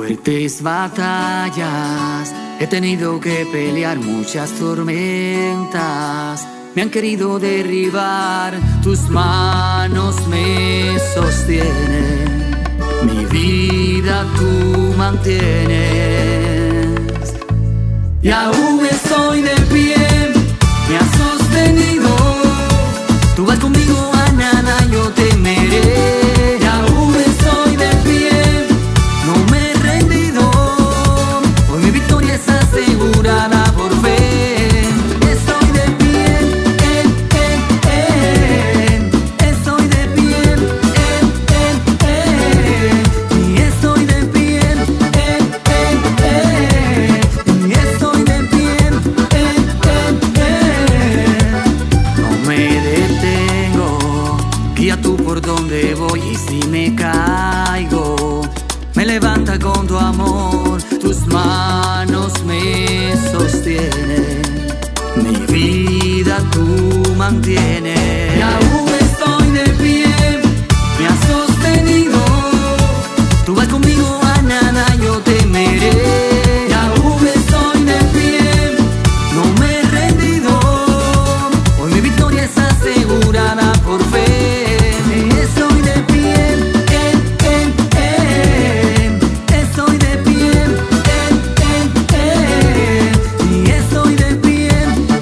Fuertes batallas, he tenido que pelear muchas tormentas. Me han querido derribar, tus manos me sostienen. Mi vida tú mantienes. Y aún estoy de pie, me has sostenido. Tú vas conmigo, a nada yo temeré. Y aún estoy de pie, no me he rendido. Hoy mi victoria es asegurada por fe. Estoy de pie, estoy de pie, y estoy de pie, y estoy de pie, no me detengo, guía tú por donde voy y si me caigo, me levanta con tu amor, tus manos me sostienen, mi vida tú mantienes. Y aún estoy de pie, me has sostenido, tú vas conmigo, a nada yo temeré. Y aún estoy de pie, no me he rendido, hoy mi victoria es asegurada por fe. Estoy de pie, estoy de pie, y estoy de pie,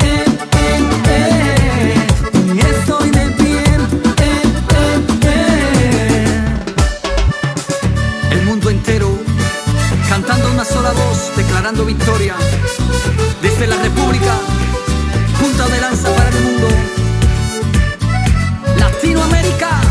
y estoy de pie. El mundo entero cantando una sola voz, declarando victoria. Desde la República, punta de lanza para el mundo. Latinoamérica.